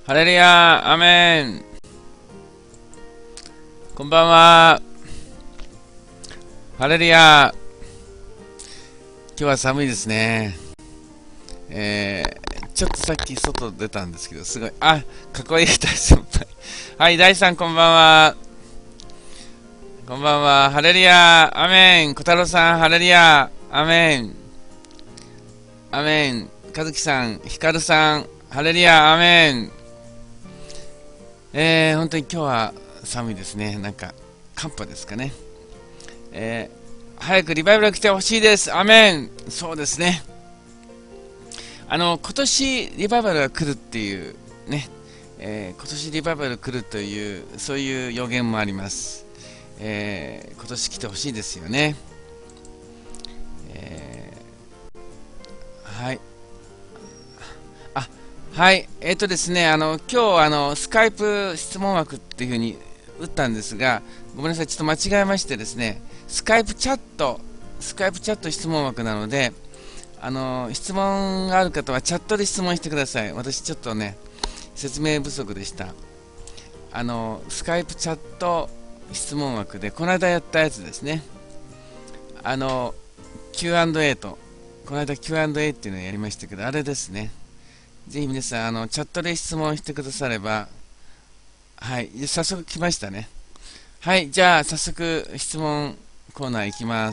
ハレルヤ、アメン。こんばんは。ハレルヤ。今日は寒いですね。ちょっとさっき外出たんですけど、すごい。かっこいい大先輩。はい、大さんこんばんは。こんばんは。ハレルヤ、アメン。小太郎さん、ハレルヤ、アメン。アメン。和樹さん、ヒカルさん、ハレルヤ、アメン。本当に今日は寒いですね。なんか寒波ですかね。早くリバイバルが来てほしいです。アメン。そうですね。今年リバイバルが来るっていうね、今年リバイバルが来るというそういう予言もあります。今年来てほしいですよね。はい。はい、ですね、今日スカイプ質問枠っていうふうに打ったんですが、ごめんなさい、ちょっと間違えましてですね、スカイプチャット質問枠なので、質問がある方はチャットで質問してください。私ちょっとね、説明不足でした。スカイプチャット質問枠で、この間やったやつですね。Q&A と、この間 Q&A っていうのをやりましたけど、あれですね。ぜひ皆さん、チャットで質問してくだされば、はい、早速来ましたね。はい、じゃあ、早速、質問コーナー行きます。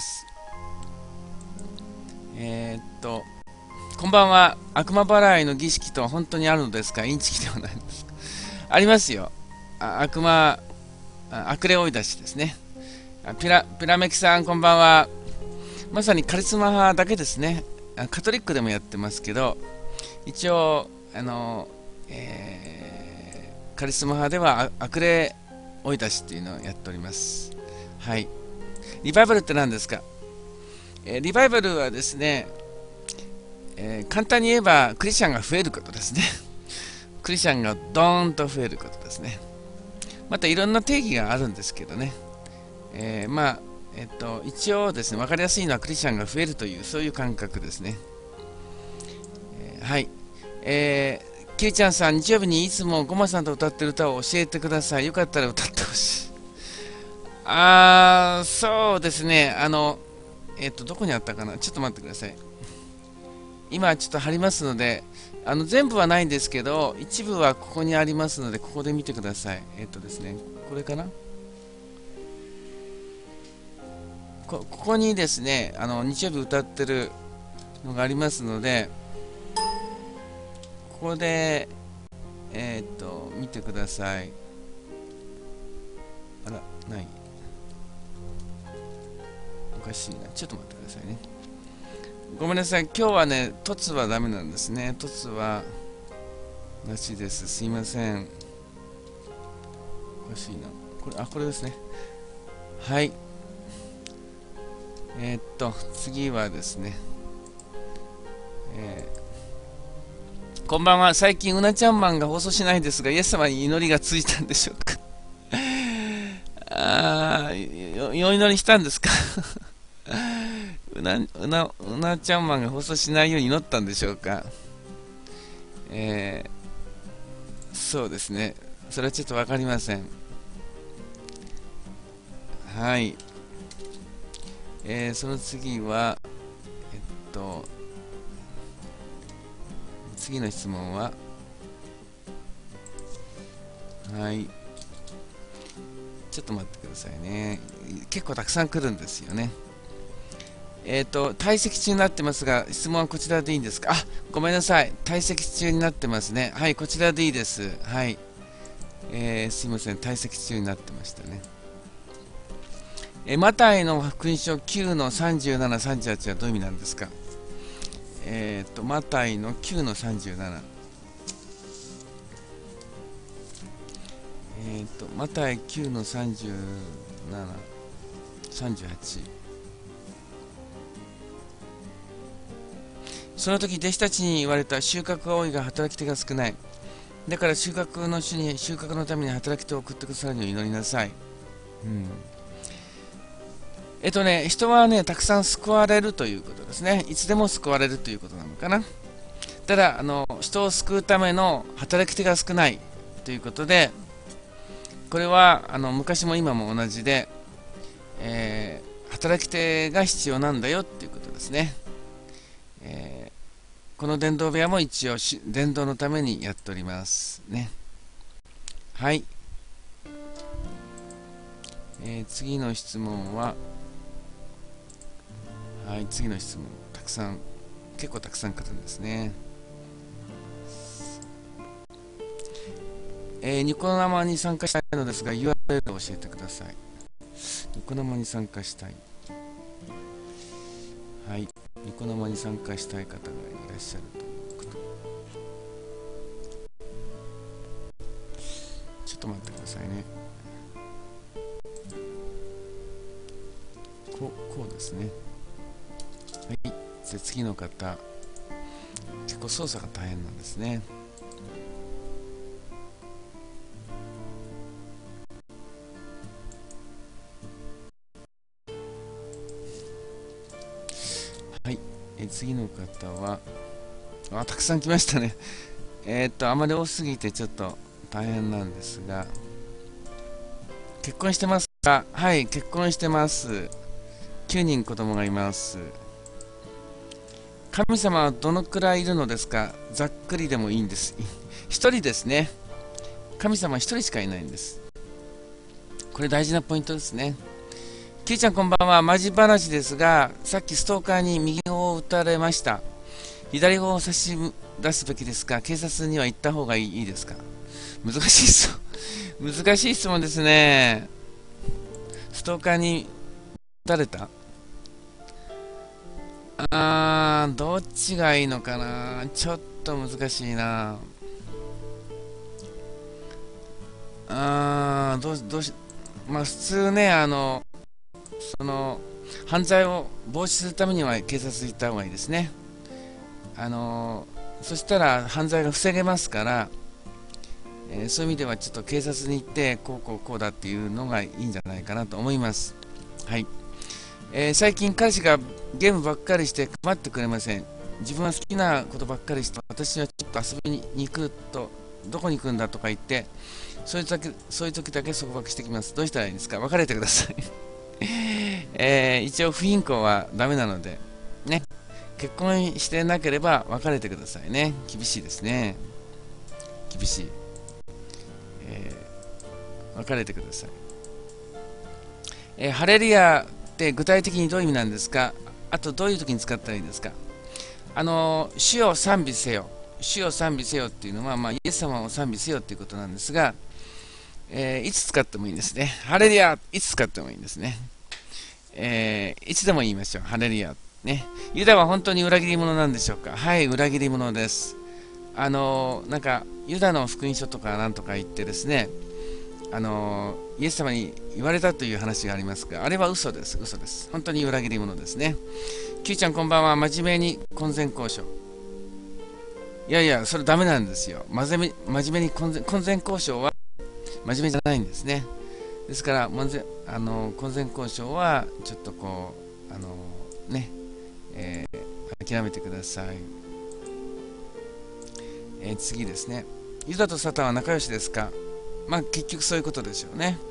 こんばんは。悪魔払いの儀式とは本当にあるのですか？インチキではないんですか？ありますよ。悪霊追い出しですね。ピラメキさん、こんばんは。まさにカリスマ派だけですね。カトリックでもやってますけど、一応カリスマ派では悪霊追い出しっていうのをやっております。はい。リバイバルって何ですか？リバイバルはですね、簡単に言えばクリスチャンが増えることですね。クリスチャンがドーンと増えることですね。またいろんな定義があるんですけどね。一応ですね、分かりやすいのはクリスチャンが増えるというそういう感覚ですね。はい。キリちゃんさん、日曜日にいつもゴマさんと歌ってる歌を教えてください。よかったら歌ってほしい。そうですね。どこにあったかな。ちょっと待ってください。今ちょっと貼りますので、全部はないんですけど、一部はここにありますので、ここで見てください。ですね、これかな。ここにですね、日曜日歌ってるのがありますので、ここで、見てください。あら、ない。おかしいな。ちょっと待ってくださいね。ごめんなさい。今日はね、凸はダメなんですね。凸は、なしです。すいません。おかしいな。これですね。はい。次はですね。こんばんは。最近、うなちゃんマンが放送しないですが、イエス様に祈りがついたんでしょうか？お祈りしたんですか？うなちゃんマンが放送しないように祈ったんでしょうか？そうですね。それはちょっとわかりません。はい。その次は、次の質問は、はい。ちょっと待ってくださいね。結構たくさん来るんですよね。退席中になってますが、質問はこちらでいいんですか？ごめんなさい。退席中になってますね。はい、こちらでいいです。はい。すいません。退席中になってましたね。マタイの福音書9の37、38はどういう意味なんですか？マタイの9の37。マタイ9の37、38。その時弟子たちに言われた。収穫が多いが働き手が少ない。だから収穫の主に収穫のために働き手を送ってくださるように祈りなさい。人はね、たくさん救われるということですね。いつでも救われるということなのかな。 ただ人を救うための働き手が少ないということで、これは昔も今も同じで、働き手が必要なんだよっていうことですね。この伝道部屋も一応伝道のためにやっておりますね。はい、次の質問は、はい、次の質問結構たくさん来るんですね。ニコ生に参加したいのですが URL を教えてください。ニコ生に参加したい、はい、ニコ生に参加したい方がいらっしゃるということ。ちょっと待ってくださいね。こうですね。はい、じゃあ次の方、結構操作が大変なんですね。はい、次の方は、たくさん来ましたね。あまり多すぎてちょっと大変なんですが、結婚してますか？はい、結婚してます。9人子供がいます。神様はどのくらいいるのですか？ざっくりでもいいんです。一人ですね。神様は一人しかいないんです。これ大事なポイントですね。キューちゃんこんばんは。マジ話ですが、さっきストーカーに右方を撃たれました。左方を差し出すべきですか？警察には行った方がいいですか？難しい難しい質問ですね。ストーカーに撃たれた？どっちがいいのかな。ちょっと難しいな。まあ普通ね、犯罪を防止するためには警察に行った方がいいですね。そしたら犯罪が防げますから、そういう意味ではちょっと警察に行ってこうだっていうのがいいんじゃないかなと思います。はい。最近彼氏がゲームばっかりして構ってくれません。自分は好きなことばっかりして、私はちょっと遊びに行くと、どこに行くんだとか言って、そういう時だけ束縛してきます。どうしたらいいですか？別れてください。一応不貧困はダメなのでね、結婚してなければ別れてくださいね。厳しいですね。厳しい、別れてください。ハレルヤって具体的にどういう意味なんですか？あとどういう時に使ったらいいですか？主を賛美せよ、主を賛美せよっていうのは、イエス様を賛美せよっていうことなんですが、いつ使ってもいいんですね。ハレルヤ、いつ使ってもいいんですね。いつでも言いましょう。ハレルヤ。ね。ユダは本当に裏切り者なんでしょうか？はい、裏切り者です。なんか、ユダの福音書とかなんとか言ってですね、イエス様に言われたという話がありますが、あれは嘘です。嘘です。本当に裏切り者ですね。キューちゃんこんばんは。真面目に婚前交渉。いやいや、それダメなんですよ。真面目に婚前交渉は真面目じゃないんですね。ですから、婚前交渉はちょっとね、諦めてください。次ですね。ユダとサタンは仲良しですか？結局そういうことでしょうね。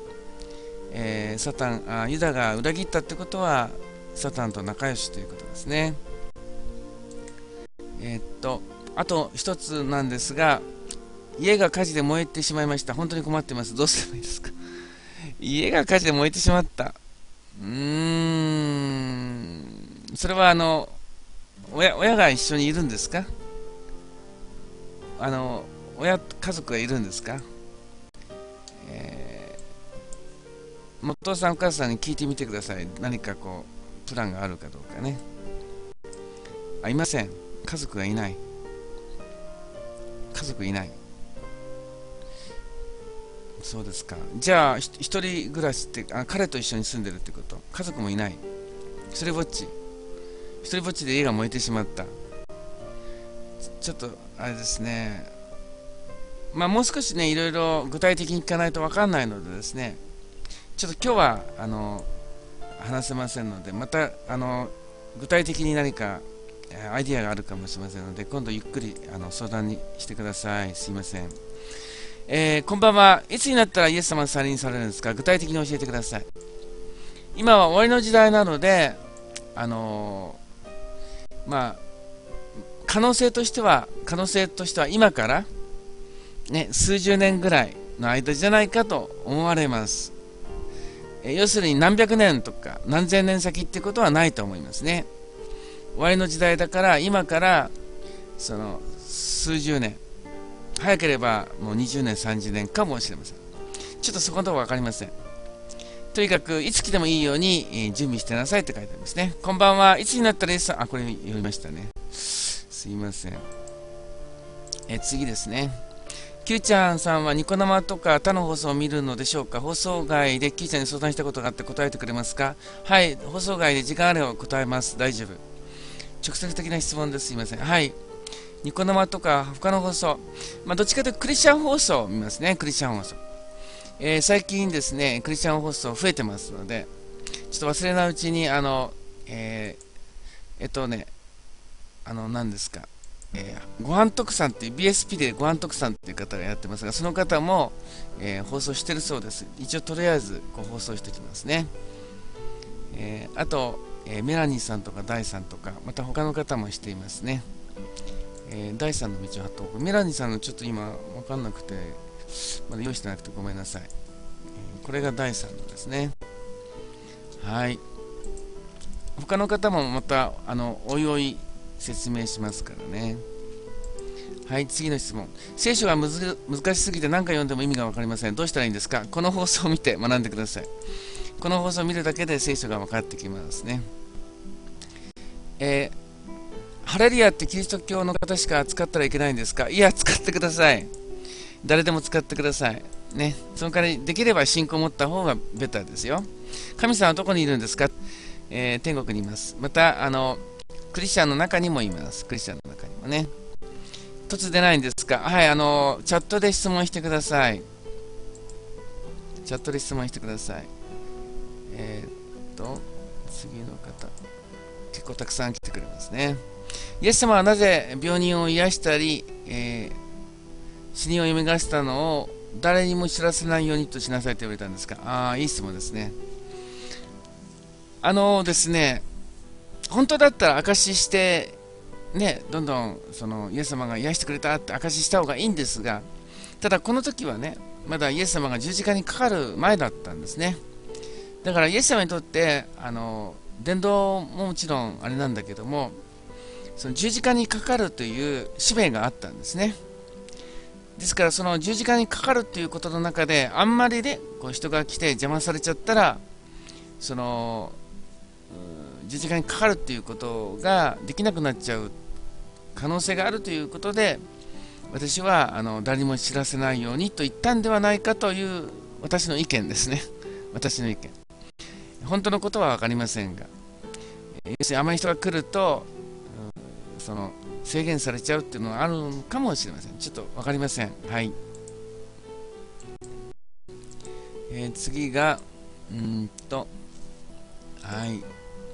ユダが裏切ったってことはサタンと仲良しということですね。あと一つなんですが、家が火事で燃えてしまいました。本当に困ってます。どうすればいいですか？家が火事で燃えてしまった。それは親が一緒にいるんですか？家族がいるんですか？お父さんお母さんに聞いてみてください。何かプランがあるかどうかね。いません。家族がいない。家族いない。そうですか。じゃあ一人暮らしって彼と一緒に住んでるってこと？家族もいない。一人ぼっちで家が燃えてしまった。ちょっとあれですね。もう少しね、いろいろ具体的に聞かないと分かんないのでですね、ちょっと今日は話せませんので、また具体的に何かアイディアがあるかもしれませんので、今度ゆっくり相談にしてください。すいません。こんばんは。いつになったらイエス様に再臨されるんですか？具体的に教えてください。今は終わりの時代なので、まあ、可能性としては今から、ね、数十年ぐらいの間じゃないかと思われます。要するに何百年とか何千年先ってことはないと思いますね。終わりの時代だから今からその数十年、早ければもう20年30年かもしれません。ちょっとそこのところ分かりません。とにかくいつ来てもいいように準備してなさいって書いてありますね。こんばんは。いつになったらこれ読みましたね。すいません。次ですね。Q ちゃんさんはニコ生とか他の放送を見るのでしょうか？放送外で Q ちゃんに相談したことがあって答えてくれますか？はい、放送外で時間あれば答えます。大丈夫。直接的な質問です。すいません。はい。ニコ生とか他の放送、どっちかというとクリスチャン放送を見ますね。クリスチャン放送。最近ですね、クリスチャン放送増えてますので、ちょっと忘れないうちに、何ですか、ごはん特産っていう BSP でごはん特産っていう方がやってますが、その方も、放送してるそうです。一応とりあえず放送しておきますね。あと、メラニーさんとかダイさんとかまた他の方もしていますね。ダイさんの道を発動、メラニーさんのちょっと今分かんなくてまだ用意してなくてごめんなさい。これがダイさんのですね。はい、他の方もまたおいおい説明しますからね。はい、次の質問。聖書が難しすぎて何回読んでも意味が分かりません。どうしたらいいんですか？この放送を見て学んでください。この放送を見るだけで聖書が分かってきますね。ハレルヤってキリスト教の方しか使ったらいけないんですか？いや、使ってください。誰でも使ってください。ね、その代わりできれば信仰を持った方がベターですよ。神様はどこにいるんですか？天国にいます。またクリスチャンの中にもいます。クリスチャンの中にもね。突出ないんですか？はい、チャットで質問してください。チャットで質問してください。次の方。結構たくさん来てくれますね。イエス様はなぜ病人を癒したり、死人を蘇らせたのを誰にも知らせないようにとしなさいと言われたんですか？いい質問ですね。ですね、本当だったら証しして、ね、どんどんイエス様が癒してくれたって証しした方がいいんですが、ただこの時はね、まだイエス様が十字架にかかる前だったんですね。だからイエス様にとって伝道ももちろんあれなんだけども、その十字架にかかるという使命があったんですね。ですからその十字架にかかるということの中であんまりね人が来て邪魔されちゃったら十字架にかかるということができなくなっちゃう可能性があるということで、私は誰にも知らせないようにと言ったんではないかという私の意見ですね。私の意見。本当のことは分かりませんが、要するにあまり人が来ると制限されちゃうっていうのはあるのかもしれません。ちょっと分かりません。はい。次がはい。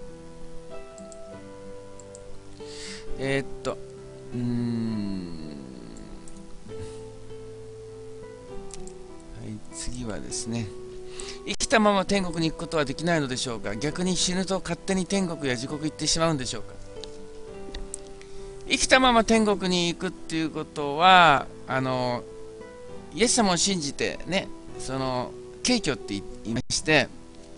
次はですね、生きたまま天国に行くことはできないのでしょうか？逆に死ぬと勝手に天国や地獄行ってしまうんでしょうか？生きたまま天国に行くっていうことはイエス様を信じてね、敬虚って言いまして、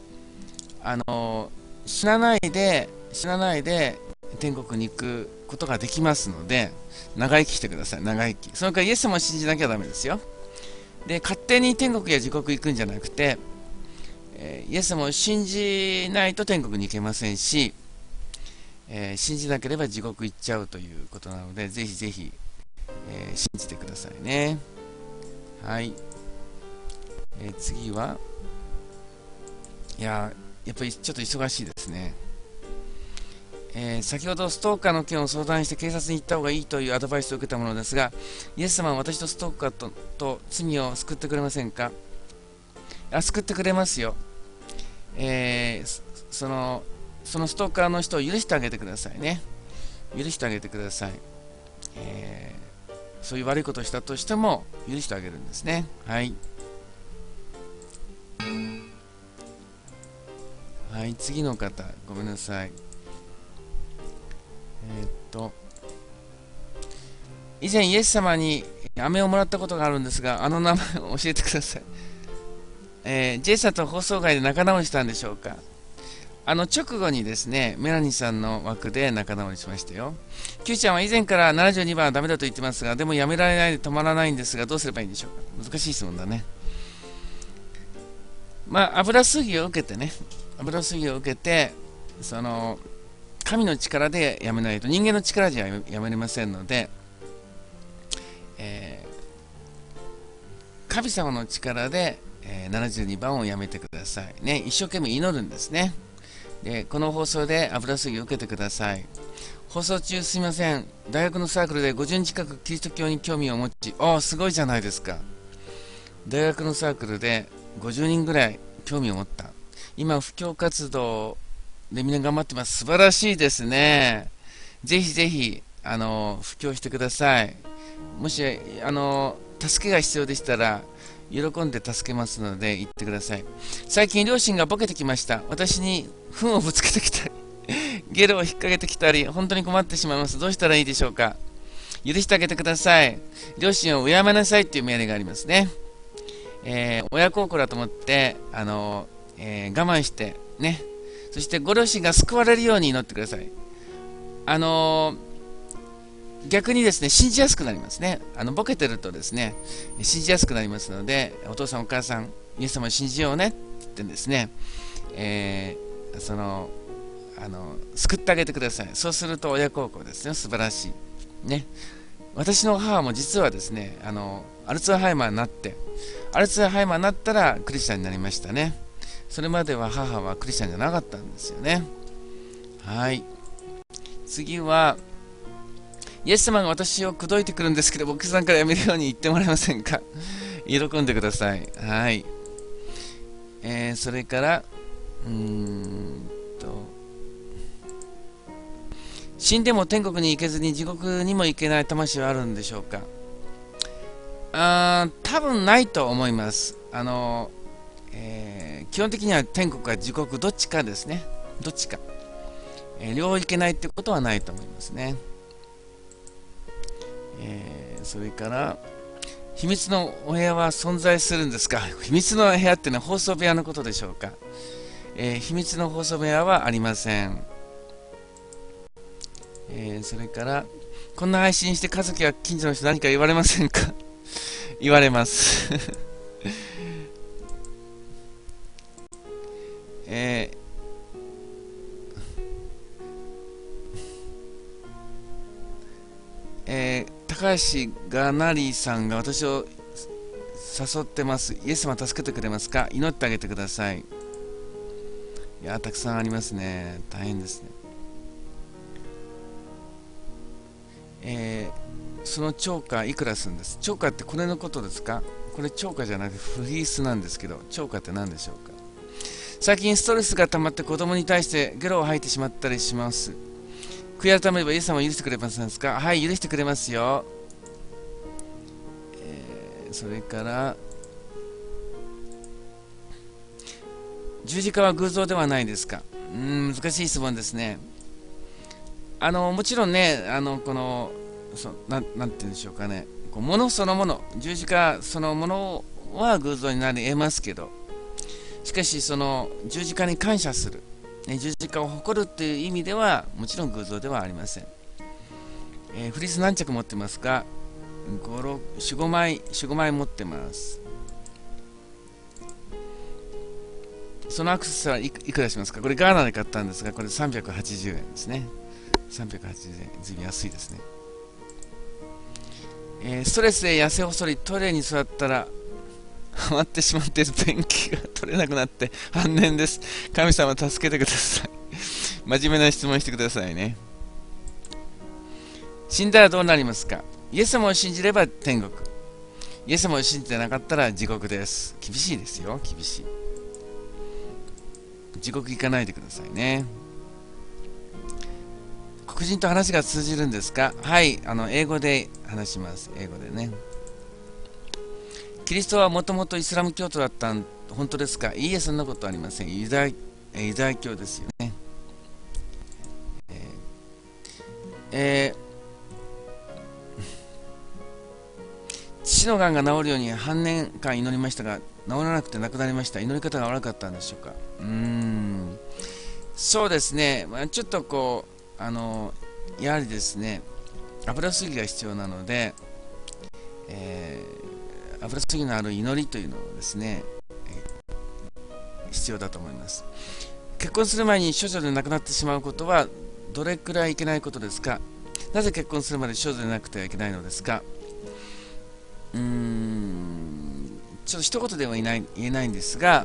死なないで天国に行くことができますので、長生きしてください。長生き。そのからイエス様を信じなきゃダメですよ。で、勝手に天国や地獄行くんじゃなくて、イエス様を信じないと天国に行けませんし、信じなければ地獄行っちゃうということなので、ぜひぜひ、信じてくださいね。はい。次は、やっぱりちょっと忙しいですね。先ほどストーカーの件を相談して警察に行った方がいいというアドバイスを受けたものですが、イエス様は私とストーカーと罪を救ってくれませんか？救ってくれますよ。そのストーカーの人を許してあげてくださいね。 許してあげてください。そういう悪いことをしたとしても許してあげるんですね。はい。はい、次の方、ごめんなさい。以前イエス様に飴をもらったことがあるんですが、あの名前を教えてください。ジェイさんと放送外で仲直りしたんでしょうか。直後にですね、メラニーさんの枠で仲直りしましたよ。Q ちゃんは以前から72番はダメだと言ってますが、でもやめられないで止まらないんですが、どうすればいいんでしょうか。難しい質問だね。まあ、油すぎを受けてね、その、神の力でやめないと、人間の力じゃやめれませんので、神様の力で、72番をやめてください。ね、一生懸命祈るんですね。で、この放送で油すぎを受けてください。放送中すみません。大学のサークルで50人近くキリスト教に興味を持ち、すごいじゃないですか。大学のサークルで50人ぐらい興味を持った。今、布教活動でみんな頑張ってます。素晴らしいですね。ぜひぜひ、布教してください。もし、助けが必要でしたら、喜んで助けますので言ってください。最近両親がボケてきました。私に糞をぶつけてきたりゲロを引っ掛けてきたり、本当に困ってしまいます。どうしたらいいでしょうか。許してあげてください。両親を敬めなさいという命令がありますね。親孝行だと思って、我慢してね、そしてご両親が救われるように祈ってください。逆にですね、信じやすくなりますね。ボケてるとですね、信じやすくなりますので、お父さんお母さん、イエス様を信じようねって言ってですね、救ってあげてください。そうすると親孝行ですね。素晴らしい。ね。私の母も実はですね、アルツハイマーになったらクリスチャンになりましたね。それまでは母はクリスチャンじゃなかったんですよね。はい。次は、イエス様が私を口説いてくるんですけど、僕さんからやめるように言ってもらえませんか。喜んでください。はい。それから、死んでも天国に行けずに地獄にも行けない魂はあるんでしょうか。多分ないと思います。基本的には天国か地獄どっちかですね。どっちか。両方行けないってことはないと思いますね。それから秘密のお部屋は存在するんですか。秘密の部屋っていうのは放送部屋のことでしょうか。秘密の放送部屋はありません。それからこんな配信して家族や近所の人何か言われませんか。言われます高橋がなりさんが私を誘ってます。イエス様助けてくれますか。祈ってあげてください。いや、たくさんありますね。大変ですね。その超過いくらするんです。超過ってこれのことですか。これ超過じゃなくてフリースなんですけど、超過って何でしょうか。最近ストレスが溜まって子供に対してゲロを吐いてしまったりします。悔い改めればイエス様は許してくれませんか。はい、許してくれますよ。それから十字架は偶像ではないですか。難しい質問ですね。もちろんね、なんて言うんでしょうかね、ものそのもの、十字架そのものは偶像になり得ますけど、しかしその十字架に感謝する、十字架を誇るという意味ではもちろん偶像ではありません。フリース何着持ってますか。4、5枚持ってます。そのアクセサリーいくらしますか。これガーナで買ったんですが、これ380円ですね。380円、ずいぶん安いですね。ストレスで痩せ細りトイレに座ったらはまってしまっている便器が取れなくなって半年です。神様助けてください。真面目な質問してくださいね。死んだらどうなりますか。イエス様を信じれば天国、イエス様を信じてなかったら地獄です。厳しいですよ、厳しい。地獄行かないでくださいね。 黒人と話が通じるんですか？はい、英語で話します。英語でね。キリストはもともとイスラム教徒だったん、本当ですか？いいえ、そんなことはありません。ユダヤ教ですよね。父のがんが治るように半年間祈りましたが、治らなくて亡くなりました。祈り方が悪かったんでしょうか？そうですね、ちょっとこう、やはりですね、油すぎが必要なので、油すぎのある祈りというのをですね、必要だと思います。結婚する前に処女で亡くなってしまうことはどれくらいいけないことですか？なぜ結婚するまで処女でなくてはいけないのですか？ちょっと一言では言えないんですが、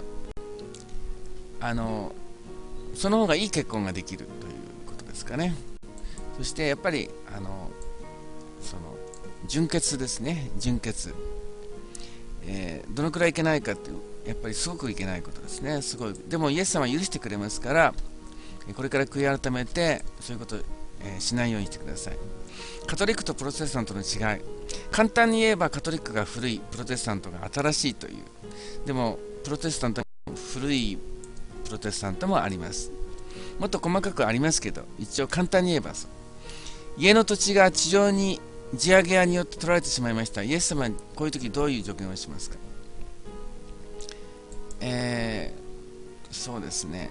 その方がいい結婚ができるということですかね。そしてやっぱりその純潔ですね。純潔、どのくらいいけないかっていう、やっぱりすごくいけないことですね。すごい。でもイエス様は許してくれますから、これから悔い改めてそういうことを、しないようにしてください。カトリックとプロテスタントの違い、簡単に言えばカトリックが古い、プロテスタントが新しいという。でもプロテスタントに古いプロテスタントもあります。もっと細かくありますけど、一応簡単に言えばそう。家の土地が地上に地上げ屋によって取られてしまいました。イエス様はこういう時どういう助言をしますか？そうですね。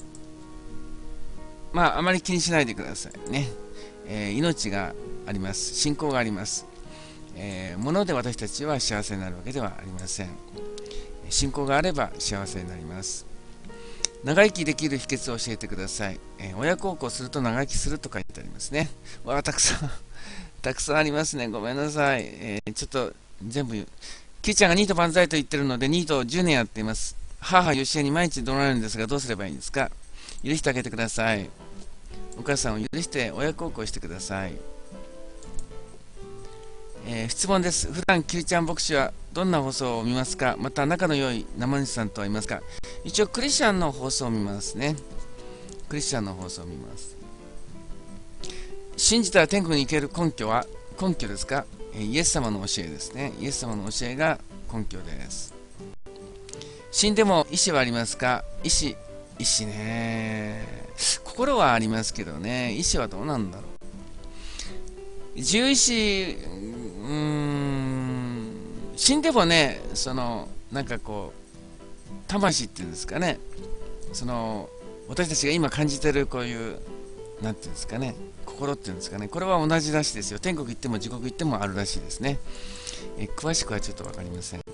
あまり気にしないでくださいね。命があります。信仰があります。物で私たちは幸せになるわけではありません。信仰があれば幸せになります。長生きできる秘訣を教えてください。親孝行すると長生きすると書いてありますね。たくさんたくさんありますね。ごめんなさい。ちょっと全部言う。キーちゃんがニート万歳と言ってるので、ニートを10年やっています。母、ヨシエに毎日怒られるんですが、どうすればいいんですか？許してあげてください。お母さんを許して親孝行してください。質問です。普段キリちゃん牧師はどんな放送を見ますか？また仲の良い生主さんとはいますか？一応クリスチャンの放送を見ますね。クリスチャンの放送を見ます。信じたら天国に行ける根拠ですか？イエス様の教えですね。イエス様の教えが根拠です。死んでも意志はありますか？意志ね。心はありますけどね。意志はどうなんだろう。自由意志、死んでもね、なんかこう、魂っていうんですかね。私たちが今感じてるこういう、なんていうんですかね。心っていうんですかね。これは同じらしいですよ。天国行っても地獄行ってもあるらしいですね。詳しくはちょっとわかりません。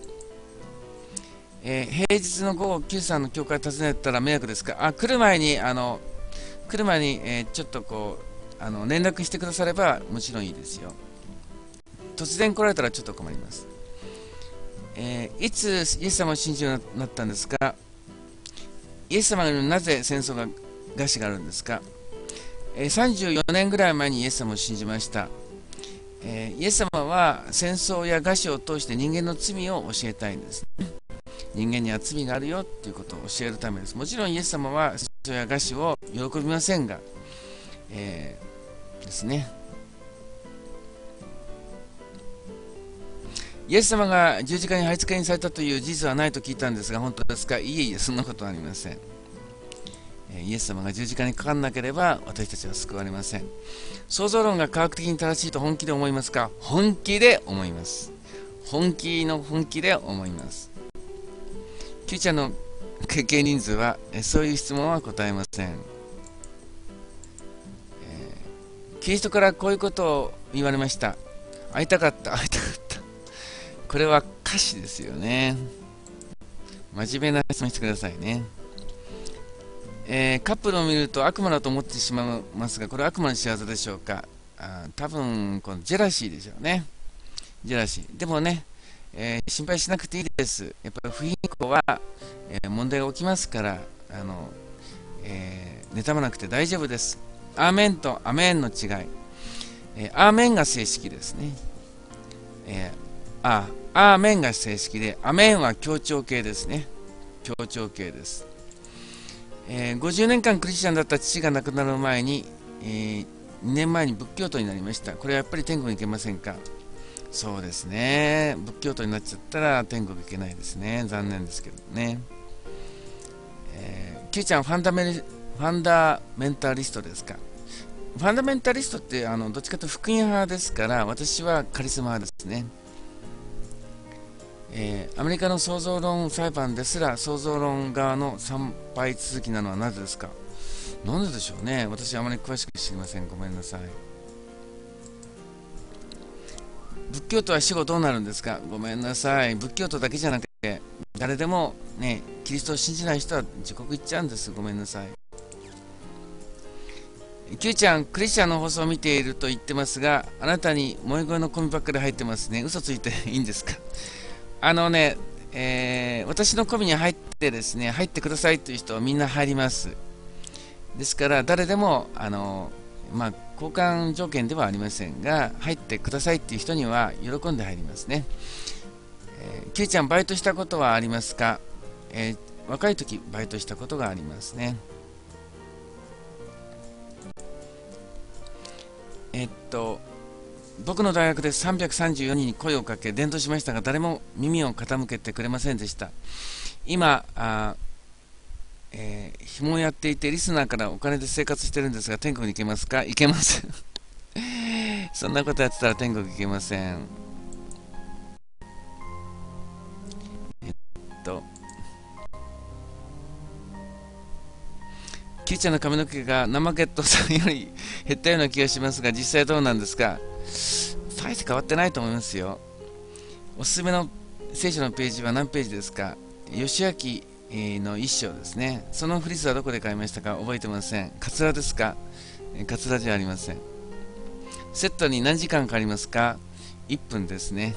平日の午後、Q さんの教会訪ねたら迷惑ですか？来る前に、ちょっとこう、連絡してくださればもちろんいいですよ。突然来られたらちょっと困ります。いつイエス様を信じるようになったんですか？イエス様になぜ戦争が餓死があるんですか？34年ぐらい前にイエス様を信じました。イエス様は戦争や餓死を通して人間の罪を教えたいんです。人間には罪があるよということを教えるためです。もちろんイエス様は戦争や餓死を喜びませんが、ですね。イエス様が十字架に貼り付けにされたという事実はないと聞いたんですが、本当ですか？いえいえ、そんなことはありません。イエス様が十字架にかからなければ私たちは救われません。創造論が科学的に正しいと本気で思いますか？本気で思います。本気で思います。キューちゃんの経験人数はそういう質問は答えません。キリストからこういうことを言われました。会いたかった。これは歌詞ですよね。真面目な質問してくださいね。カップルを見ると悪魔だと思ってしまいますが、これは悪魔の仕業でしょうか？多分このジェラシーでしょうね。ジェラシー。でもね、心配しなくていいです。やっぱり不貧困は、問題が起きますから、妬まなくて大丈夫です。アーメンとアメンの違い。アーメンが正式ですね。アーメンが正式で、アメンは強調形ですね。強調形です。50年間クリスチャンだった父が亡くなる前に、 2年前に仏教徒になりました。これはやっぱり天国に行けませんか？そうですね。仏教徒になっちゃったら天国行けないですね。残念ですけどね。Q ちゃんファンダメンタリストですか？ファンダメンタリストってどっちかというと福音派ですから、私はカリスマ派ですね。アメリカの創造論裁判ですら創造論側の参拝続きなのはなぜですか？なんででしょうね。私はあまり詳しく知りません。ごめんなさい。仏教徒は死後どうなるんですか？ごめんなさい。仏教徒だけじゃなくて、誰でもね、キリストを信じない人は地獄行っちゃうんです。ごめんなさい。Q ちゃん、クリスチャンの放送を見ていると言ってますが、あなたに萌え声のコミばっかり入ってますね。嘘ついていいんですか？私のコミに入ってですね、入ってくださいという人はみんな入ります。ですから、誰でも、交換条件ではありませんが、入ってくださいっていう人には喜んで入りますね。Q ちゃん、バイトしたことはありますか？若い時、バイトしたことがありますね。僕の大学で334人に声をかけ伝道しましたが、誰も耳を傾けてくれませんでした。今紐をやっていてリスナーからお金で生活してるんですが、天国に行けますか？行けませんそんなことやってたら天国行けません。キーちゃんの髪の毛が生ゲットさんより減ったような気がしますが、実際どうなんですか？大して変わってないと思いますよ。おすすめの聖書のページは何ページですか？義明の一章ですね。そのフリスはどこで買いましたか？覚えてません。カツラですか？カツラじゃありません。セットに何時間かかりますか？1分ですね。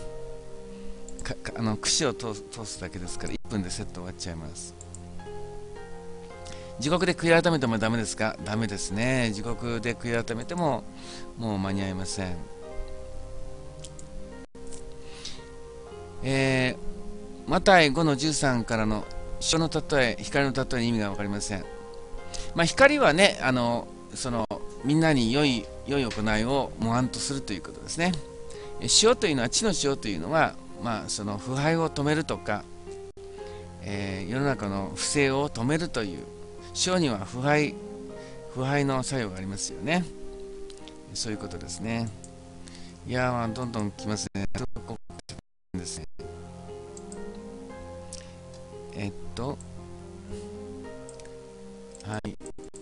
串を通すだけですから1分でセット終わっちゃいます。地獄で悔い改めてもダメですか？ダメですね。地獄で悔い改めてももう間に合いません。マタイ 5-13 からの塩の例え、光の例えに意味が分かりません。光はね、みんなに良い行いを模範とするということですね。塩というのは、地の塩というのは、その腐敗を止めるとか、世の中の不正を止めるという、塩には腐敗の作用がありますよね。そういうことですね。いやどんどん来ますね。ですね。はい。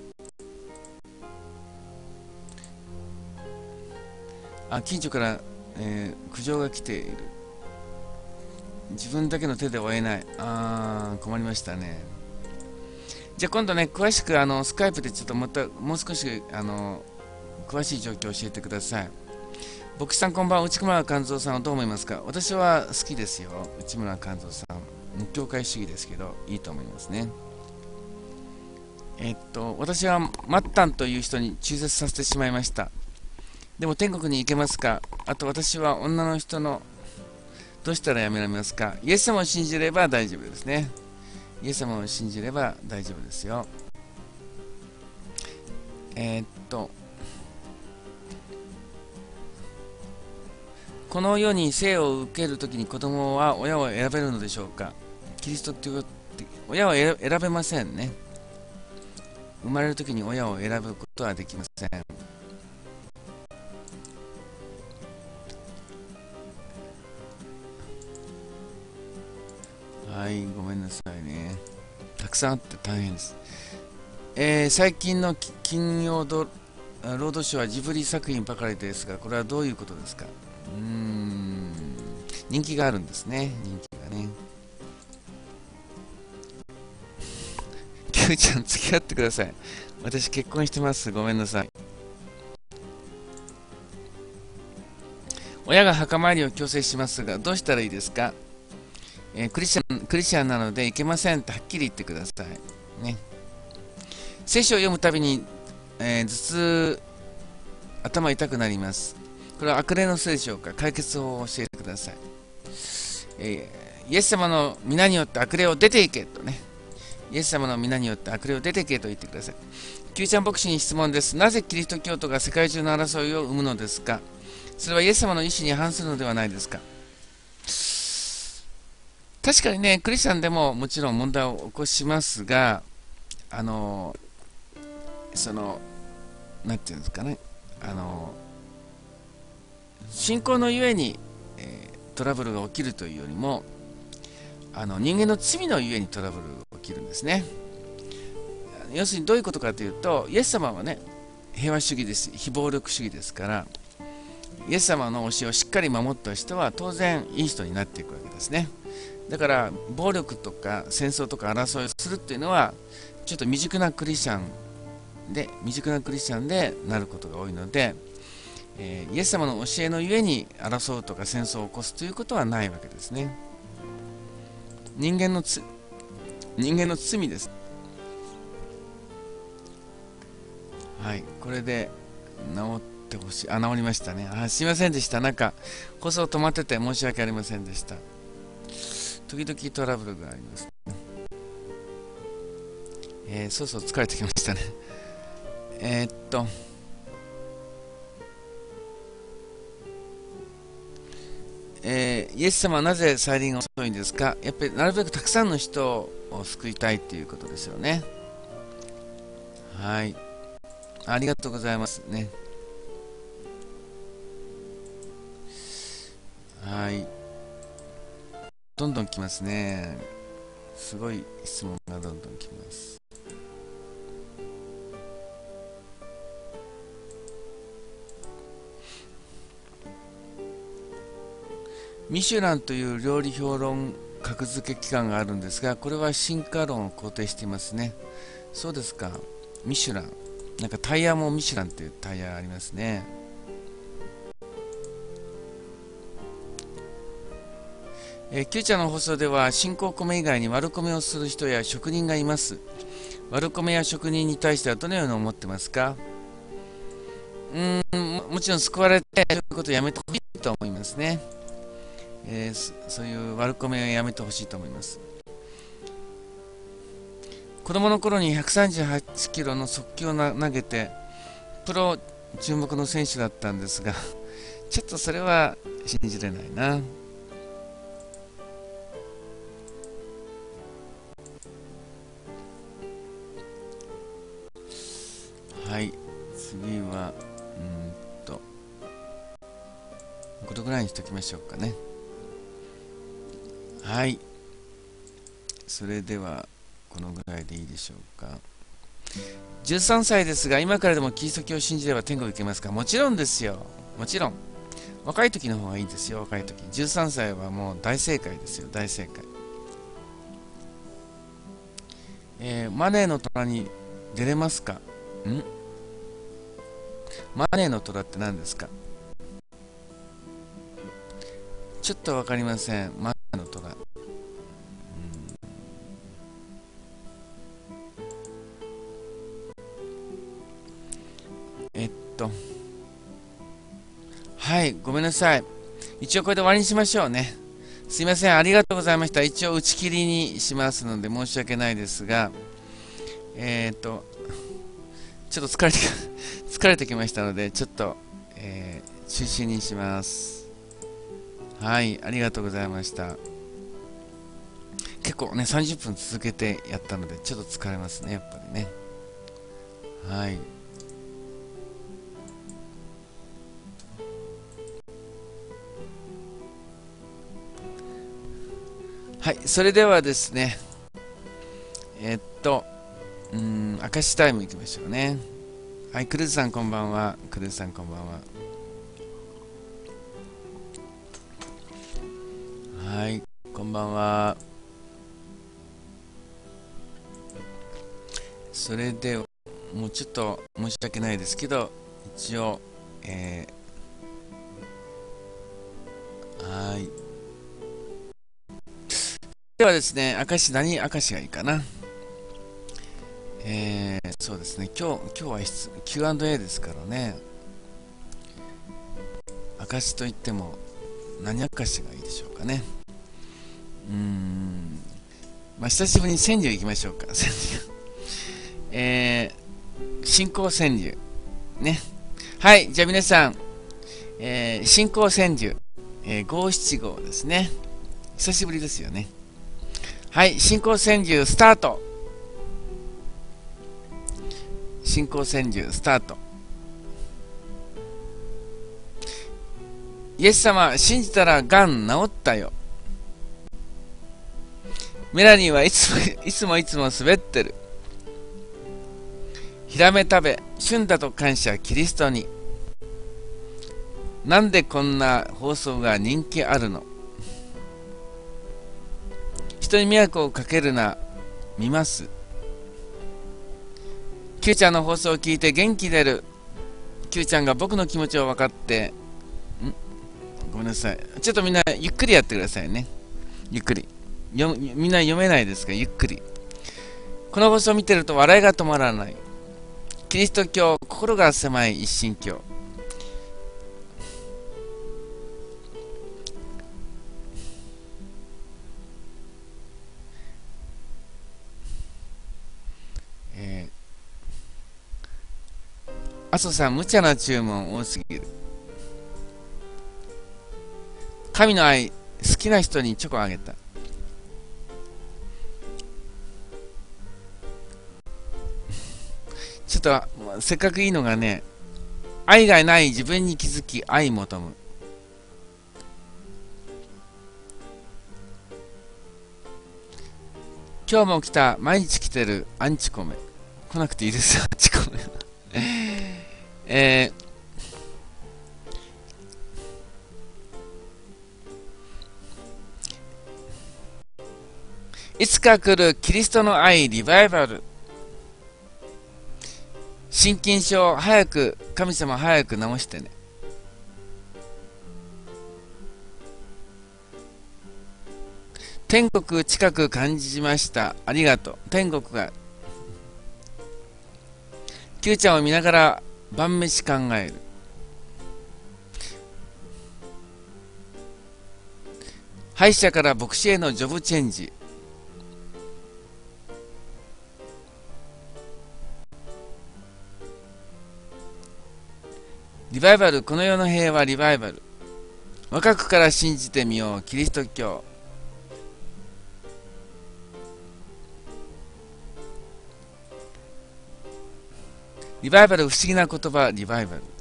近所から、苦情が来ている。自分だけの手で追えない。困りましたね。じゃあ今度ね、詳しくスカイプでちょっとまたもう少し詳しい状況を教えてください。牧師さんこんばんは。内村勘三さんはどう思いますか？私は好きですよ。内村勘三さん。教会主義ですけど、いいと思いますね。私はマッタンという人に中絶させてしまいました。でも天国に行けますか？あと私は女の人のどうしたらやめられますか？イエス様を信じれば大丈夫ですね。イエス様を信じれば大丈夫ですよ。この世に生を受けるときに子供は親を選べるのでしょうか？キリストという親は選べませんね。生まれるときに親を選ぶことはできません。はい、ごめんなさいね。たくさんあって大変です。最近の金曜ロードショーはジブリ作品ばかりですが、これはどういうことですか？人気があるんですね。人気がね。キューちゃん付き合ってください。私結婚してます。ごめんなさい。親が墓参りを強制しますが、どうしたらいいですか？クリスチャンなのでいけませんとはっきり言ってください。ね。聖書を読むたびに、頭痛、頭痛くなります。これは悪霊のせいでしょうか？解決法を教えてください。イエス様の皆によって悪霊を出ていけとね。イエス様の皆によって悪霊を出ていけと言ってください。 キューちゃん牧師に質問です。なぜキリスト教徒が世界中の争いを生むのですか？それはイエス様の意志に反するのではないですか？確かにね、クリスチャンでももちろん問題を起こしますが、その、なんていうんですかね、信仰のゆえに、トラブルが起きるというよりも、人間の罪のゆえにトラブルが起きるんですね。要するにどういうことかというと、イエス様はね、平和主義です、非暴力主義ですから、イエス様の教えをしっかり守った人は当然いい人になっていくわけですね。だから暴力とか戦争とか争いをするっていうのはちょっと未熟なクリスチャンでなることが多いので、イエス様の教えのゆえに争うとか戦争を起こすということはないわけですね。人間の罪です。はい、これで治ってほしい。治りましたね。すいませんでした。なんか放送止まってて申し訳ありませんでした。時々トラブルがありますね。そうそう疲れてきましたね。イエス様はなぜ再臨が遅いんですか？やっぱりなるべくたくさんの人を救いたいということですよね。はい。ありがとうございますね。はい。どんどん来ますね。すごい質問がどんどん来ます。ミシュランという料理評論格付け機関があるんですが、これは進化論を肯定していますね。そうですか。ミシュラン。なんかタイヤもミシュランというタイヤありますね。キューちゃんの放送では新興米以外に悪米をする人や職人がいます。悪米や職人に対してはどのように思ってますか？もちろん救われてそういうことをやめてほしいと思いますね。そういう悪米をやめてほしいと思います。子供の頃に138キロの速球を投げてプロ注目の選手だったんですが、ちょっとそれは信じれないな。はい、次はこれぐらいにしておきましょうかね。はい、それではこのぐらいでいいでしょうか。13歳ですが、今からでもキリスト教を信じれば天国行けますか？もちろんですよ。もちろん。若い時の方がいいですよ、若い時。13歳はもう大正解ですよ、大正解。マネーの虎に出れますか？マネーの虎って何ですか？ちょっとわかりません。マネーの虎。はい、ごめんなさい。一応これで終わりにしましょうね。すいません、ありがとうございました。一応打ち切りにしますので申し訳ないですが、ちょっと疲れてきましたので、ちょっと、中止にします。はい、ありがとうございました。結構ね、30分続けてやったので、ちょっと疲れますね、やっぱりね。はい。はい、それではですね、明石タイムいきましょうね。はい、クルーズさんこんばんは。クルーズさんこんばんは。はい、こんばんは。それでは、もうちょっと申し訳ないですけど、一応、はい。ではですね、明石がいいかな。そうですね、今日はQ&A ですからね。明石といっても、何明石がいいでしょうかね。久しぶりに川柳いきましょうか。川柳。 新興川柳。ね。はい、じゃあ皆さん、新興川柳、五七五ですね。久しぶりですよね。はい、新興川柳スタート。新興川柳スタート。イエス様、信じたらがん治ったよ。メラニーはいつもいつも滑ってる。ヒラメ食べ、旬だと感謝キリストに。なんでこんな放送が人気あるの？人に迷惑をかけるな、見ます。Q ちゃんの放送を聞いて元気出る。Q ちゃんが僕の気持ちを分かって、ごめんなさい。ちょっとみんなゆっくりやってくださいね。ゆっくり。みんな読めないですか？ゆっくり。この放送を見てると笑いが止まらない。キリスト教、心が狭い一神教。阿蘇さん、無茶な注文多すぎる。神の愛、好きな人にチョコあげた。ちょっと、せっかくいいのがね、愛がない自分に気づき、愛求む。今日も来た、毎日来てる、アンチコメ。来なくていいですよ、アンチコメ。いつか来るキリストの愛リバイバル。心筋症早く、神様早く治してね。天国近く感じました。ありがとう。天国が。Q ちゃんを見ながら晩飯考える。歯医者から牧師へのジョブチェンジ。リバイバル、この世の平和リバイバル。若くから信じてみよう、キリスト教。リバイバル、不思議な言葉、リバイバル。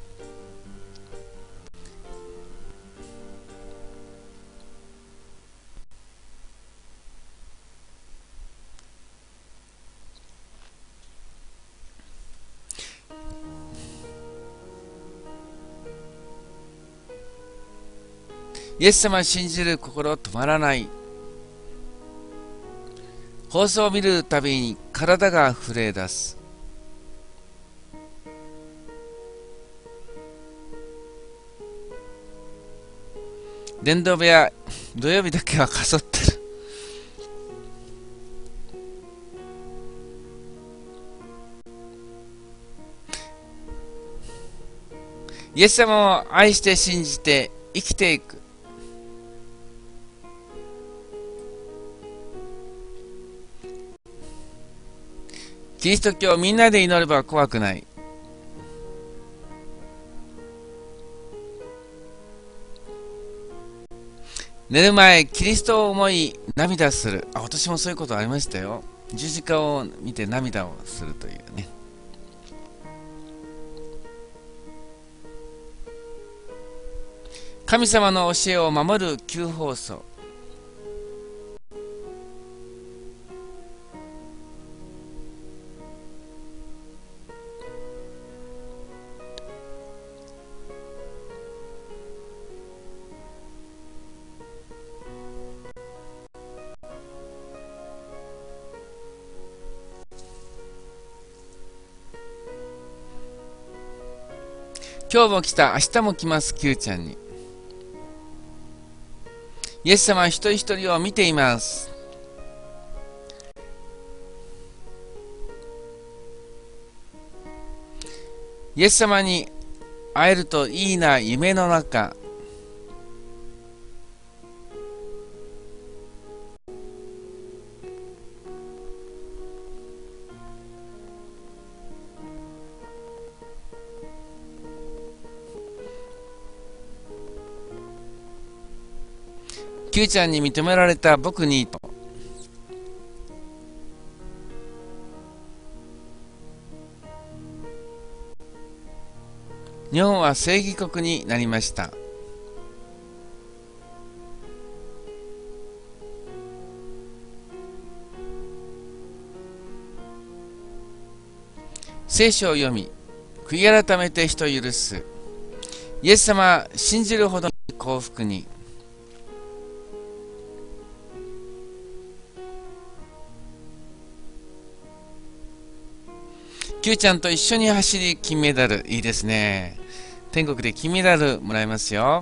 イエス様を信じる心止まらない。放送を見るたびに体が震え出す。伝道部屋、土曜日だけはかそってる。イエス様を愛して信じて生きていく。キリスト教みんなで祈れば怖くない。寝る前、キリストを思い涙する。私もそういうことありましたよ。十字架を見て涙をするというね。神様の教えを守る旧放送。今日も来た、明日も来ます、Q ちゃんに。イエス様は一人一人を見ています。イエス様に会えるといいな、夢の中。 Q ちゃんに認められた僕にと。日本は正義国になりました。聖書を読み、悔い改めて人を許す。イエス様、信じるほどの幸福に。Q ちゃんと一緒に走り金メダル。いいですね。天国で金メダルもらえますよ。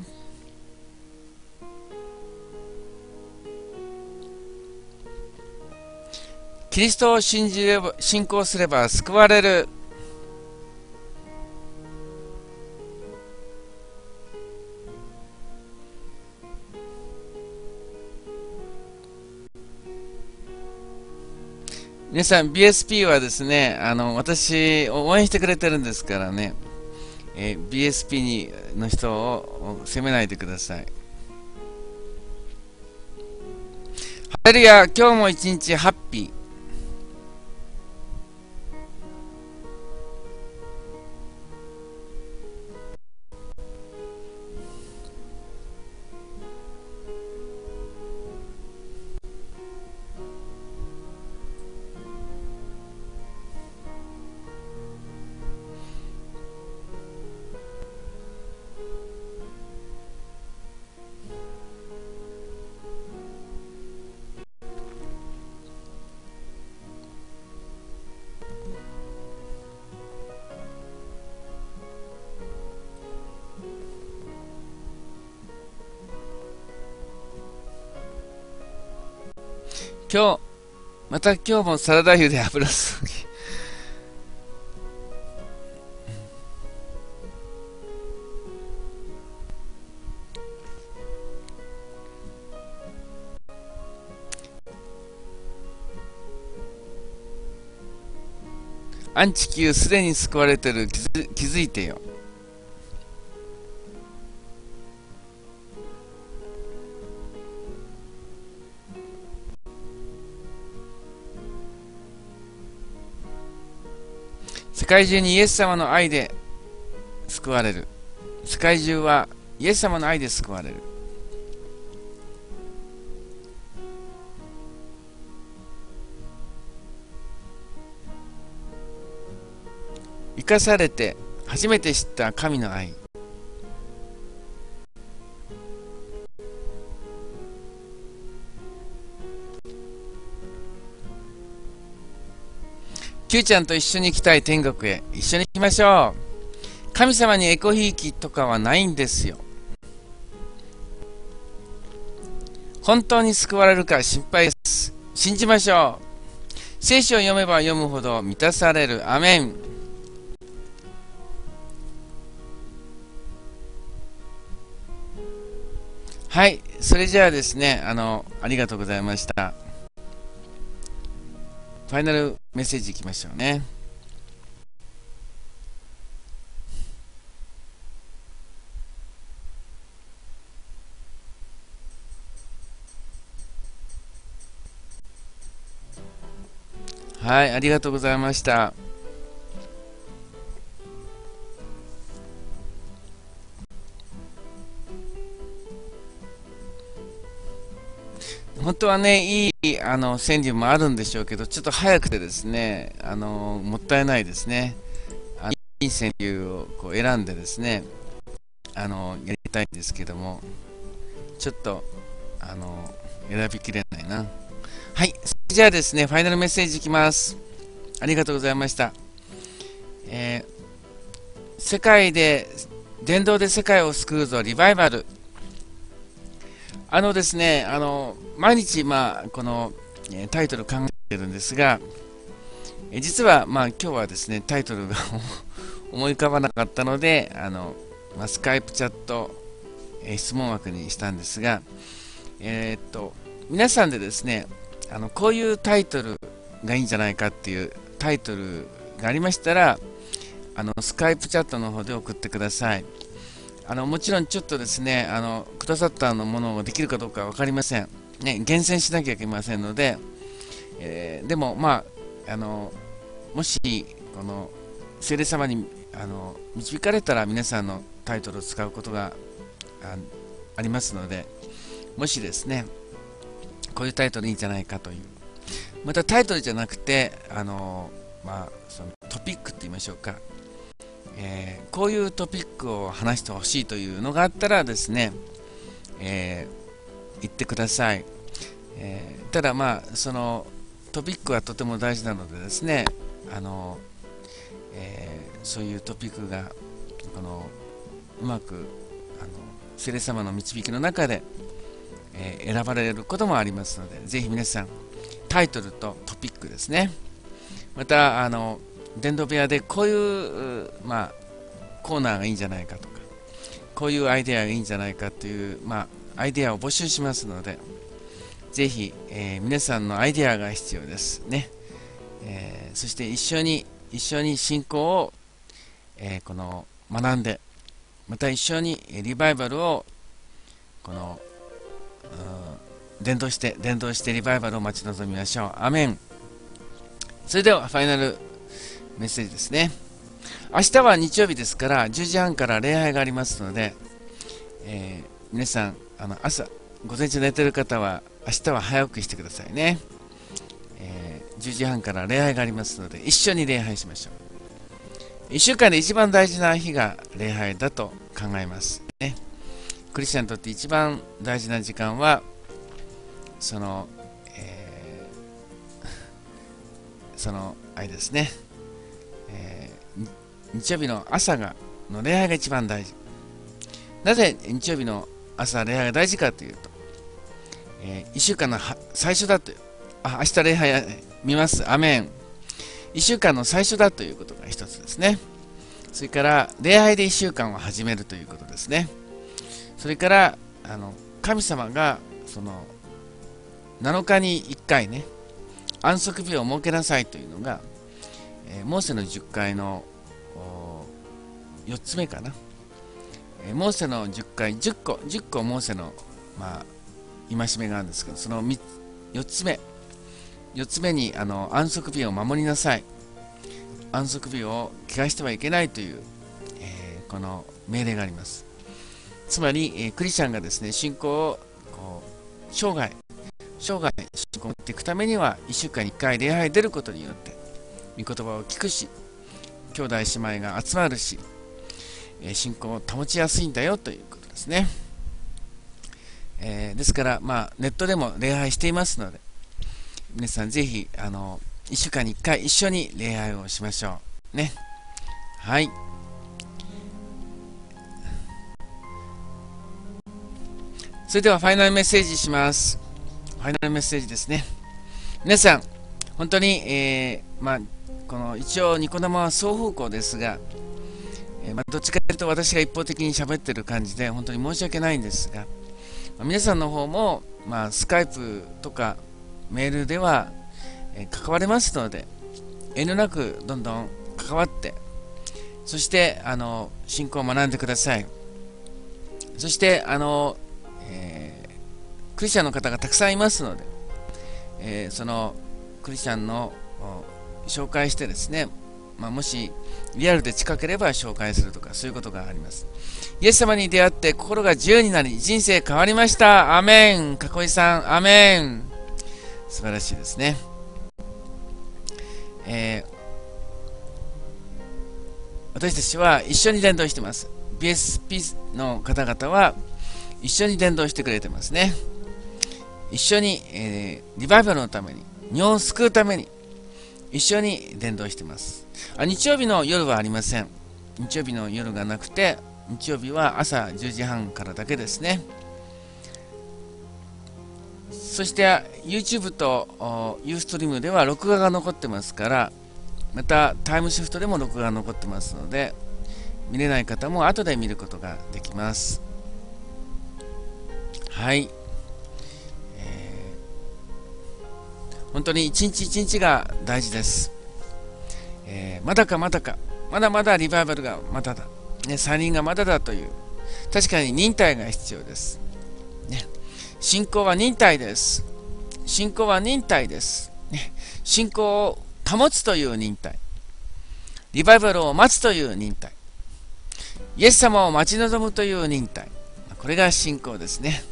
キリストを信仰すれば救われる。皆さん BSP はですね、私を応援してくれてるんですからね、BSP の人を責めないでください。ハレルヤ、今日も一日ハッピー。また今日もサラダ油で油すぎ。アンチ地球すでに救われてる。気づいてよ。世界中にイエス様の愛で救われる。世界中はイエス様の愛で救われる。生かされて初めて知った神の愛。Q ちゃんと一緒に行きたい天国へ。一緒に行きましょう。神様にエコひいきとかはないんですよ。本当に救われるか心配です。信じましょう。聖書を読めば読むほど満たされる。アメン。はい、それじゃあですね、ありがとうございました。ファイナルメッセージいきましょうね。はい、ありがとうございました。本当はね、いい川柳もあるんでしょうけど、ちょっと早くてですね、もったいないですね。いい川柳をこう選んでですね、やりたいんですけども、ちょっと選びきれないな。はい、じゃあですね、ファイナルメッセージいきます。ありがとうございました。世界で、伝道で世界を救うぞ、リバイバル。ですね、毎日、このタイトル考えてるんですが、実は、今日はですね、タイトルが思い浮かばなかったので、スカイプチャット、質問枠にしたんですが、皆さんでですね、こういうタイトルがいいんじゃないかっていうタイトルがありましたら、スカイプチャットの方で送ってください。 もちろんちょっとですね、くださったものができるかどうか分かりません。ね、厳選しなきゃいけませんので、でも、もし、この、聖霊様に導かれたら皆さんのタイトルを使うことがありますので、もしですね、こういうタイトルいいんじゃないかという。またタイトルじゃなくて、そのトピックって言いましょうか。こういうトピックを話してほしいというのがあったらですね、言ってください。ただそのトピックはとても大事なのでですね、そういうトピックがうまく聖霊様の導きの中で、選ばれることもありますので、ぜひ皆さんタイトルとトピックですね。また伝道部屋でこういう、コーナーがいいんじゃないかとか、こういうアイデアがいいんじゃないかという、アイデアを募集しますので、ぜひ、皆さんのアイデアが必要ですね。そして一緒に信仰を、学んで、また一緒にリバイバルを伝道してリバイバルを待ち望みましょう。アメン。それではファイナルメッセージですね。明日は日曜日ですから10時半から礼拝がありますので、皆さん午前中寝ている方は明日は早起きしてくださいね。10時半から礼拝がありますので一緒に礼拝しましょう。1週間で一番大事な日が礼拝だと考えますね。クリスチャンにとって一番大事な時間はあれですね、日曜日の朝の礼拝が一番大事。なぜ日曜日の朝礼拝が大事かというと、1週間の最初だという。明日礼拝見ます。アメン。1週間の最初だということが一つですね。それから礼拝で1週間を始めるということですね。それから神様が7日に1回ね、安息日を設けなさいというのが、モーセの10回の4つ目かな。モーセの10回10個モーセの戒めがあるんですけど、その4つ目に安息日を守りなさい、安息日を汚してはいけないという、この命令があります。つまり、クリスチャンがですね、信仰を生涯信仰を持っていくためには1週間に1回礼拝に出ることによって御言葉を聞くし、兄弟姉妹が集まるし、信仰を保ちやすいんだよということですね。ですから、ネットでも礼拝していますので、皆さんぜひ1週間に1回一緒に礼拝をしましょうね。はい。それではファイナルメッセージします。ファイナルメッセージですね。皆さん本当に、この一応ニコ生は双方向ですが、どっちかというと私が一方的に喋ってる感じで本当に申し訳ないんですが、皆さんの方も、スカイプとかメールでは、関われますので、遠慮なくどんどん関わって、そして信仰を学んでください。そしてクリスチャンの方がたくさんいますので、そのクリスチャンの紹介してですね、もしリアルで近ければ紹介するとか、そういうことがあります。イエス様に出会って心が自由になり人生変わりました。アメン。かこいさん、アメン。素晴らしいですね。私たちは一緒に伝道しています。 BSP の方々は一緒に伝道してくれてますね。一緒に、リバイバルのために、日本を救うために一緒に伝道しています。日曜日の夜はありません。日曜日の夜がなくて、日曜日は朝10時半からだけですね。そして YouTube と Ustream では録画が残ってますから、またタイムシフトでも録画が残ってますので、見れない方も後で見ることができます。はい、本当に一日一日が大事です。まだまだリバイバルがまだだ、ね、再臨がまだだという確かに忍耐が必要です。ね、信仰は忍耐です。信仰は忍耐です。ね、信仰を保つという忍耐。リバイバルを待つという忍耐。イエス様を待ち望むという忍耐。これが信仰ですね。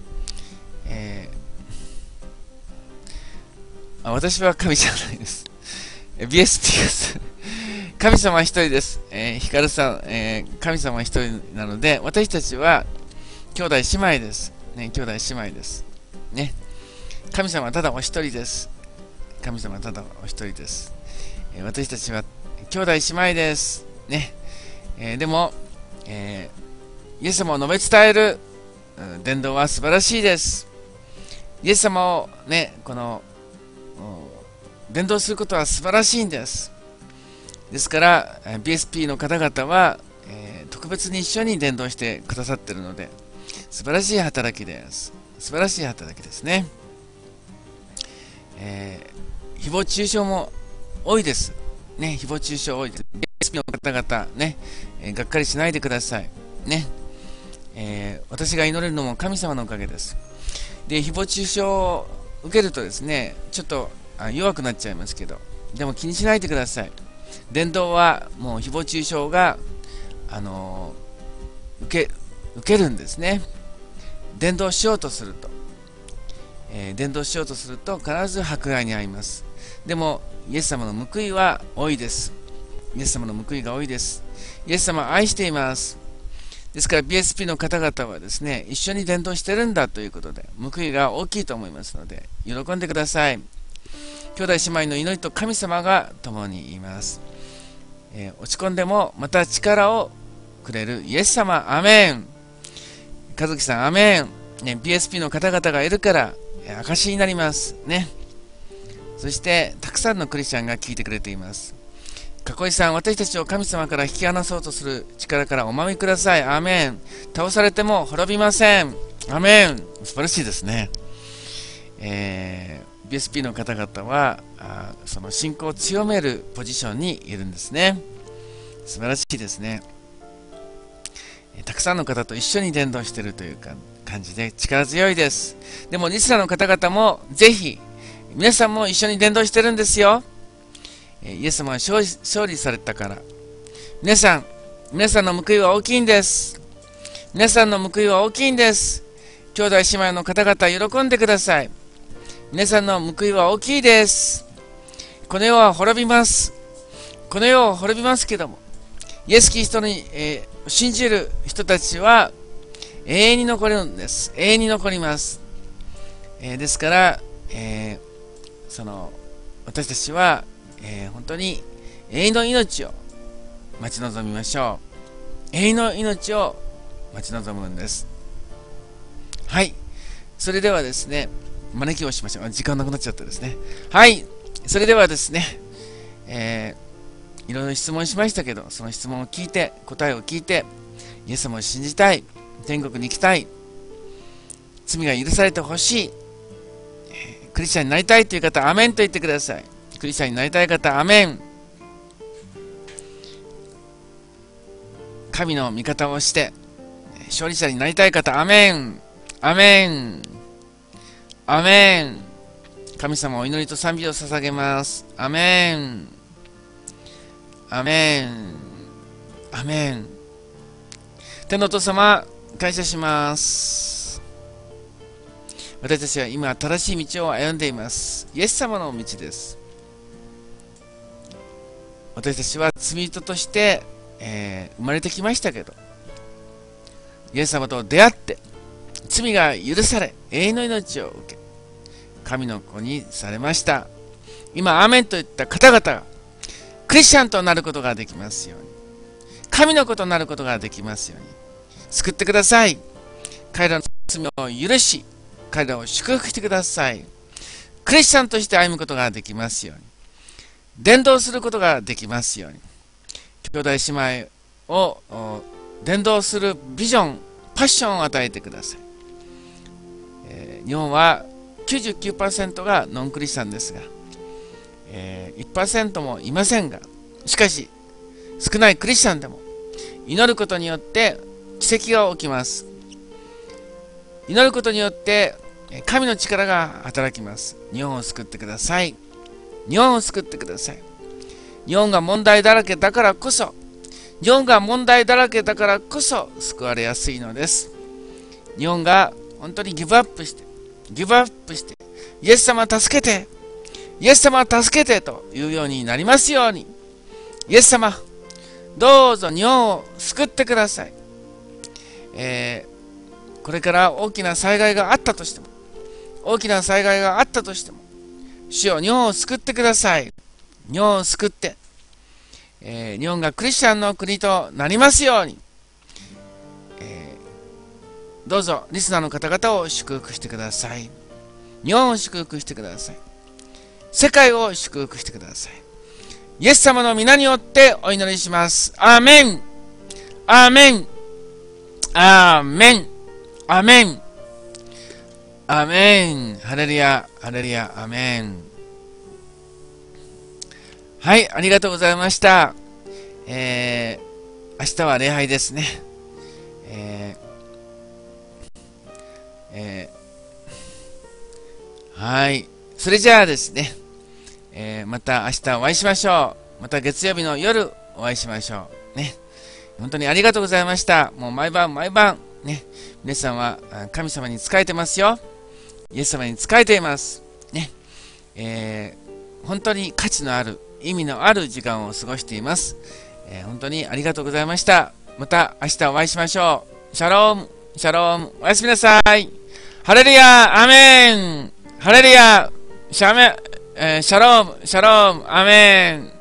私は神じゃないです。BSP です。神様は一人です。ヒカルさん、神様は一人なので、私たちは兄弟姉妹です。ね、兄弟姉妹です。ね。神様はただお一人です。神様はただお一人です。私たちは兄弟姉妹です。ね。でも、イエス様を述べ伝える伝道は素晴らしいです。イエス様をね、伝道することは素晴らしいんです。ですから、BSP の方々は、特別に一緒に伝道してくださっているので、素晴らしい働きです。素晴らしい働きですね。誹謗中傷も多いです。ね、誹謗中傷多いです。BSP の方々、ね、がっかりしないでください。ね。私が祈れるのも神様のおかげです。で、誹謗中傷を受けるとですね、ちょっと弱くなっちゃいますけど、でも気にしないでください。伝道はもう誹謗中傷が、受けるんですね。伝道しようとすると、伝道しようとすると必ず迫害に遭います。でもイエス様の報いは多いです。イエス様の報いが多いです。イエス様を愛しています。ですから BSP の方々はですね、一緒に伝道してるんだということで報いが大きいと思いますので、喜んでください。兄弟姉妹の祈りと神様が共にいます。落ち込んでもまた力をくれるイエス様、アメン。和樹さん、アメン。ね、BSP の方々がいるから証になりますね。そしてたくさんのクリスチャンが聞いてくれています。囲いさん、私たちを神様から引き離そうとする力からお守りください。アーメン。倒されても滅びません。アーメン。素晴らしいですね。BSP の方々はその信仰を強めるポジションにいるんですね。素晴らしいですね。たくさんの方と一緒に伝道しているという感じで力強いです。でもリスナーの方々もぜひ皆さんも一緒に伝道してるんですよ。イエス様は勝利されたから。皆さんの報いは大きいんです。皆さんの報いは大きいんです。兄弟姉妹の方々喜んでください。皆さんの報いは大きいです。この世は滅びます。この世は滅びますけども、イエス・キリストに、信じる人たちは永遠に残るんです。永遠に残ります。ですから、私たちは、本当に永遠の命を待ち望みましょう。永遠の命を待ち望むんです。はい。それではですね、招きをしましょう。時間なくなっちゃったですね。はい。それではですね、いろいろ質問しましたけど、その質問を聞いて、答えを聞いて、イエス様を信じたい、天国に行きたい、罪が許されてほしい、クリスチャンになりたいという方、アメンと言ってください。クリスチャンになりたい方、アメン。神の味方をして勝利者になりたい方、アメン。アメン。アメン。神様お祈りと賛美を捧げます。アメン。アメン。アメン。天のお父様、感謝します。私たちは今正しい道を歩んでいます。イエス様の道です。私たちは罪人として、生まれてきましたけど、イエス様と出会って罪が許され永遠の命を受け神の子にされました。今アーメンといった方々がクリスチャンとなることができますように、神の子となることができますように救ってください。彼らの罪を許し彼らを祝福してください。クリスチャンとして歩むことができますように、伝道することができますように、兄弟姉妹を伝道するビジョン、パッションを与えてください。日本は 99% がノンクリスチャンですが、1% もいませんが、しかし少ないクリスチャンでも祈ることによって奇跡が起きます。祈ることによって神の力が働きます。日本を救ってください。日本を救ってください。日本が問題だらけだからこそ、日本が問題だらけだからこそ救われやすいのです。日本が本当にギブアップして、イエス様助けて、イエス様助けてというようになりますように、イエス様、どうぞ日本を救ってください。これから大きな災害があったとしても、主よ、日本を救ってください。日本を救って、日本がクリスチャンの国となりますように、どうぞリスナーの方々を祝福してください。日本を祝福してください。世界を祝福してください。イエス様の皆によってお祈りします。アーメン、アーメン、アーメン、アーメン、アーメン、ハレルヤ、ハレルヤ、アーメン。はい、ありがとうございました。明日は礼拝ですね。はい、それじゃあですね、また明日お会いしましょう。また月曜日の夜お会いしましょう。ね。本当にありがとうございました。もう毎晩ね、皆さんは神様に仕えてますよ。イエス様に仕えています。ね。本当に価値のある、意味のある時間を過ごしています。本当にありがとうございました。また明日お会いしましょう。シャローム、シャローム、おやすみなさい。ハレルヤ、アメン。ハレルヤ、シャローム、シャローム、アメン。